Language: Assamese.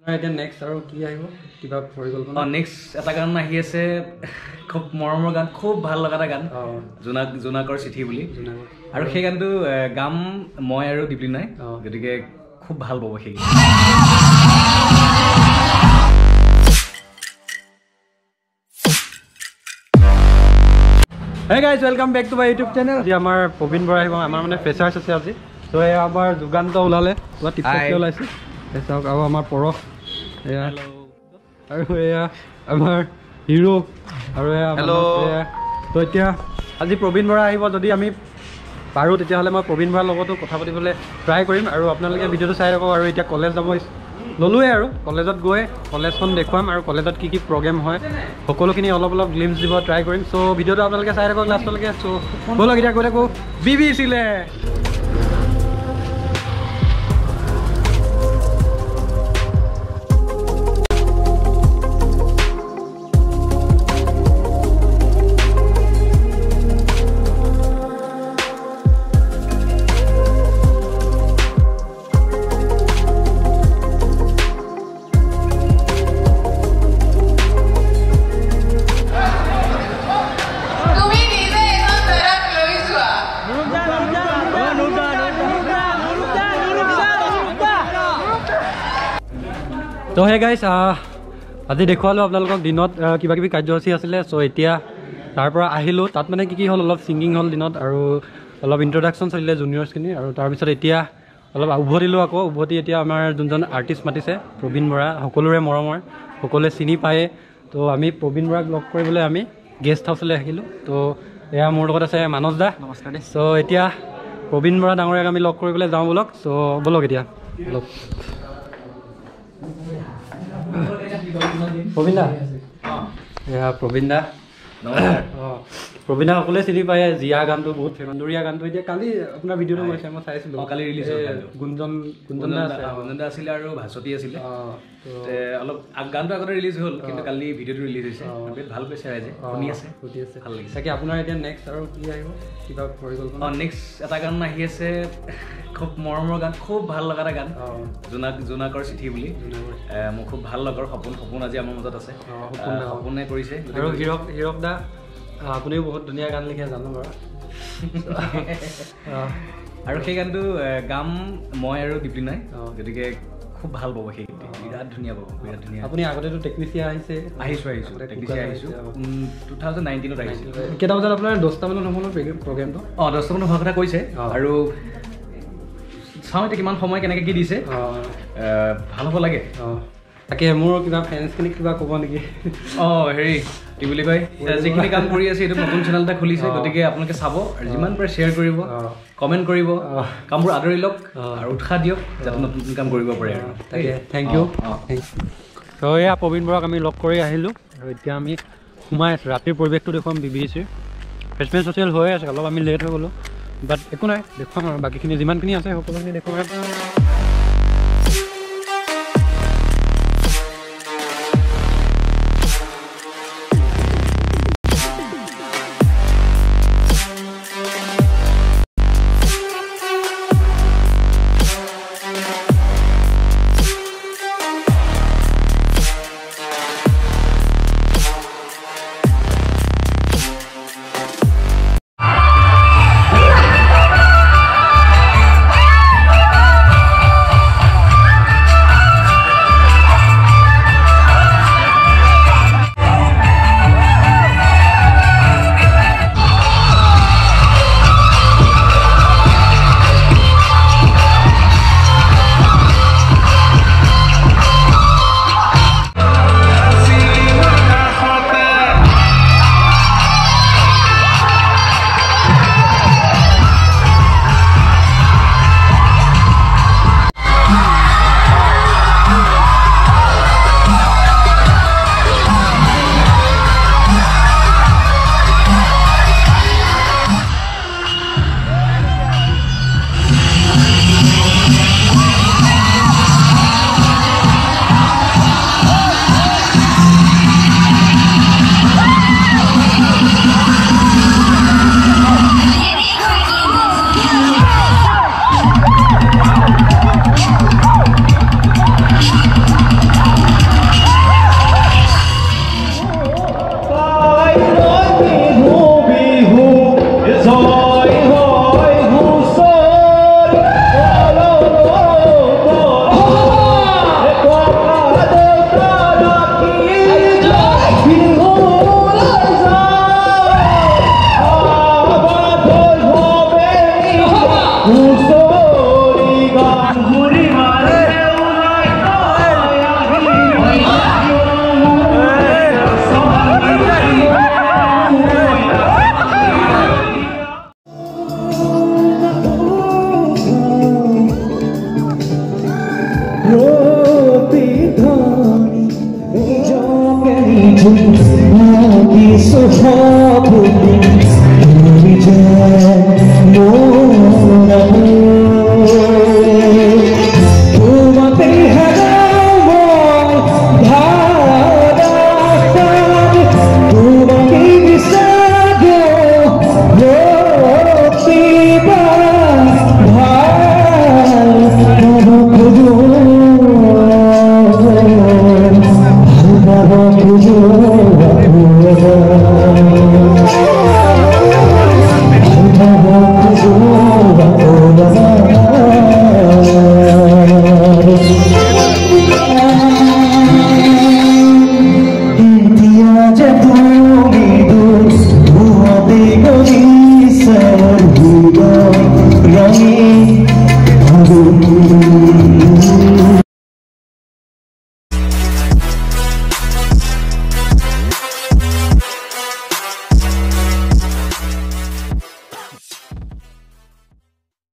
এতিয়া নেক্সট আৰু কি আহিব কিবা পৰিকল্পনা নেক্সট এটা গান আহি আছে খুব মৰমৰ গান খুব ভাল লগা এটা গান জোনাকৰ চিঠি বুলি আৰু সেই গানটো গাম মই আৰু দীপলিনাই গতিকে খুব ভাল পাব সেই গান Hey guys, welcome back to my YouTube channel. আজি আমাৰ প্ৰবীণ বৰা আহিব আমাৰ মানে ফ্ৰেচাৰ্ছ আছে আজি তো এয়া আমাৰ যুগান্ত ওলালে পুৰা টিপটপকৈ ওলাইছে চাওক আৰু আমাৰ পৰশ এয়া আৰু এয়া আমাৰ হিৰো আৰু এয়া তো এতিয়া আজি প্ৰবীণ বৰা আহিব যদি আমি পাৰোঁ তেতিয়াহ'লে মই প্ৰবীণ বৰাৰ লগতো কথা পাতিবলৈ ট্ৰাই কৰিম আৰু আপোনালোকে ভিডিঅ'টো চাই থাকক আৰু এতিয়া কলেজ যাব ল'লোৱে আৰু কলেজত গৈ কলেজখন দেখুৱাম আৰু কলেজত কি কি প্ৰগ্ৰেম হয় সকলোখিনি অলপ অলপ গ্লিমছ দিব ট্ৰাই কৰিম চ' ভিডিঅ'টো আপোনালোকে চাই থাকক লাষ্টলৈকে চ' ব'লক এতিয়া গৈ থাকোঁ বিবিচিলে তো হে গাইছ আজি দেখুৱালোঁ আপোনালোকক দিনত কিবা কিবি কাৰ্যসূচী আছিলে চ' এতিয়া তাৰ পৰা আহিলোঁ তাত মানে কি হ'ল অলপ ছিংগিং হ'ল দিনত আৰু অলপ ইণ্ট্ৰডাকশ্যন চলিলে জুনিয়ৰ্ছখিনি আৰু তাৰপিছত এতিয়া অলপ উভতিলোঁ আকৌ উভতি এতিয়া আমাৰ যোনজন আৰ্টিষ্ট মাতিছে প্ৰবীণ বৰা সকলোৰে মৰমৰ সকলোৱে চিনি পায়ে তো আমি প্ৰবীণ বৰাক লগ কৰিবলৈ আমি গেষ্ট হাউচলৈ আহিলোঁ তো এয়া মোৰ লগত আছে মানস দা নমস্কাৰ দেই চ' এতিয়া প্ৰবীণ বৰা ডাঙৰীয়াক আমি লগ কৰিবলৈ যাওঁ ব'লক চ' ব'লক এতিয়া ব'লক প্ৰবীণ দা এয়া প্ৰবীণ দা প্ৰবীণ দা সকলোৱে চিনি পায় জীয়া গানটো বহুত ফেমাছ দৰীয়া গানটো এতিয়া কালি আপোনাৰ ভিডিঅ'টো মই চাইছিলোঁ কালি ৰিলিজ গুঞ্জন দা আছিলে আৰু ভাস্বতী আছিলে অলপ গানটো আগতে ৰিলিজ হ'ল কিন্তু কালি ভিডিঅ'টো ৰিলিজ হৈছে ভাল পাইছে ৰাইজে শুনি আছে ভাল লাগিছে তাকে আপোনাৰ এতিয়া নেক্সট আৰু কি আহিব কিবা পৰিকল্পনা নেক্সট এটা গান আহি আছে খুব মৰমৰ গান খুব ভাল লগা এটা গান জোনাকৰ চিঠি বুলি মোৰ খুব ভাল লগৰ সপোন আজি আমাৰ মাজত আছে সপোনে কৰিছে আৰু হীৰক দা আপুনিও বহুত ধুনীয়া গান লিখে জানো বাৰু আৰু সেই গানটো গাম মই আৰু দীপলিনাই গতিকে খুব ভাল পাব সেই বিৰাট ধুনীয়া পাব বিৰাট ধুনীয়া আপুনি আগতেতো টেকনিচিয়া আহিছোঁ 2019ত আহিছিল কেইটা বজাত আপোনাৰ 10টা মানত হ'ব প্ৰগ্ৰেমটো 10টা মানত হোৱাৰ কথা কৈছে আৰু চাওঁ এতিয়া কিমান সময় কেনেকৈ কি দিছে ভাল হ'ব লাগে তাকে মোৰ কিবা ফেন্সখিনিক কিবা ক'ব নেকি হেৰি কি বুলি কয় যিখিনি কাম কৰি আছে এইটো নতুন চেনেল এটা খুলিছে গতিকে আপোনালোকে চাব আৰু যিমান পাৰে শ্বেয়াৰ কৰিব কমেণ্ট কৰিব কামবোৰ আদৰি লওক আৰু উৎসাহ দিয়ক যাতে নতুন নতুন কাম কৰিব পাৰে আৰু তাকে থেংক ইউ ত' এয়া প্ৰবীণ বৰাক আমি লগ কৰি আহিলোঁ আৰু এতিয়া আমি সোমাই আছোঁ ৰাতিৰ পৰিৱেশটো দেখুৱাম বিবিচিৰ ফেচমেন ছ'চিয়েল হৈ আছে অলপ আমি লেট হৈ গ'লোঁ বাট একো নাই দেখুৱাম আৰু বাকীখিনি যিমানখিনি আছে সকলোখিনি দেখুৱাম